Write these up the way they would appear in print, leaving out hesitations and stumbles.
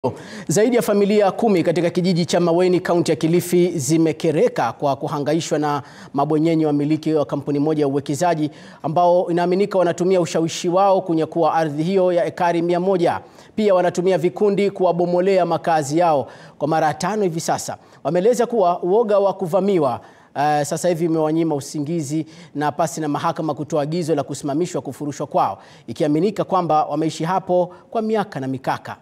Zaidi ya familia 10 katika kijiji cha Maweni, kaunti ya Kilifi zimekereka kwa kuhangaishwa na mabwenyenye wamiliki wa kampuni moja ya uwekezaji ambao inaaminika wanatumia ushawishi wao kunyakua ardhi hiyo ya ekari 100. Pia wanatumia vikundi kuwabomolea makaazi yao kwa mara 5 hivi sasa. Wameeleza kuwa uoga wa kuvamiwa sasa hivi imewanyima usingizi na pasi na mahakama kutoa agizo la kusimamishwa kufurushwa kwao, ikiaminika kwamba wameishi hapo kwa miaka na mikaka.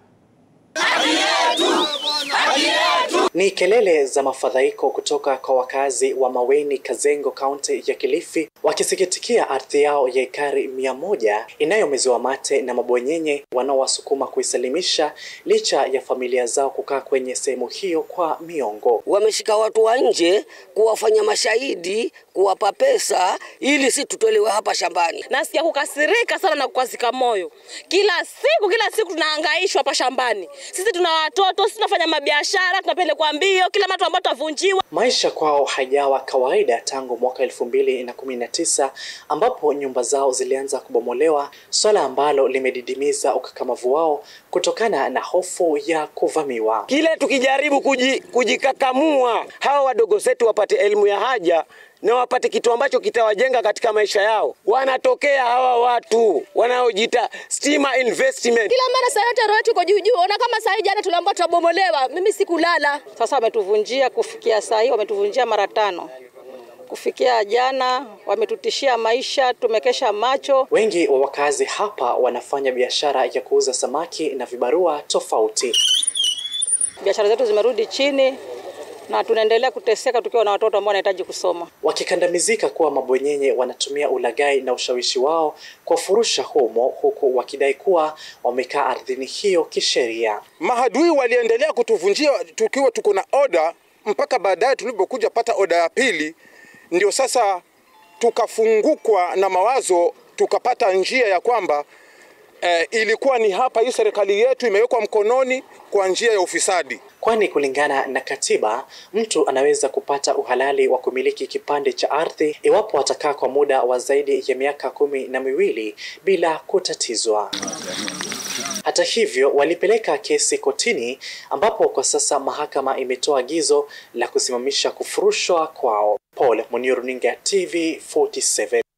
Ni kelele za mafadhaiko kutoka kwa wakazi wa Maweni Kazengo, kaunti ya Kilifi, wakisikitikia ardhi yao ya ekari 100 inayomezewa mate na mabwenyenye wanaowasukuma kuisalimisha licha ya familia zao kukaa kwenye sehemu hiyo kwa miongo. Wameshika watu wa nje kuwafanya mashahidi, kuwapa pesa ili si tutolewe hapa shambani. Nasikia kukasirika sana na kukwazika moyo. Kila siku tunahangaishwa hapa shambani. Sisi tuna watoto, sisi tunafanya mabiashara, tunapelekwa mbio, kila mtu ambaye tavunjiwa. Maisha kwao hajawa kawaida tangu mwaka 2019 ambapo nyumba zao zilianza kubomolewa, swala ambalo limedidimiza ukakamavu wao kutokana na hofu ya kuvamiwa. Kile tukijaribu kujikakamua hawa wadogo zetu wapate elimu ya haja na wapate kitu ambacho kitawajenga katika maisha yao, wanatokea hawa watu wanaojiita stima investment. Kila mara saa yote roho yetu iko juu. Ona kama saa hii jana tuliambiwa tutabomolewa, mimi sikulala. Sasa wametuvunjia kufikia saa hii, wametuvunjia mara 5. Kufikia jana wametutishia maisha, tumekesha macho. Wengi wa wakazi hapa wanafanya biashara ya kuuza samaki na vibarua tofauti. Biashara zetu zimerudi chini na tunaendelea kuteseka tukiwa na watoto ambao wanahitaji kusoma. Wakikandamizika kuwa mabwenyenye wanatumia ulaghai na ushawishi wao kwa furusha humo, huku wakidai kuwa wamekaa ardhini hiyo kisheria. Mahadui waliendelea kutuvunjia tukiwa tuko na oda, mpaka baadaye tulipokuja pata oda ya pili ndio sasa tukafungukwa na mawazo, tukapata njia ya kwamba ilikuwa ni hapa hii serikali yetu imewekwa mkononi kwa njia ya ufisadi. Kwani kulingana na katiba, mtu anaweza kupata uhalali wa kumiliki kipande cha ardhi iwapo atakaa kwa muda wa zaidi ya miaka 12 bila kutatizwa. Hata hivyo, walipeleka kesi kotini ambapo kwa sasa mahakama imetoa agizo la kusimamisha kufurushwa kwao. Paul Muniru, TV 47.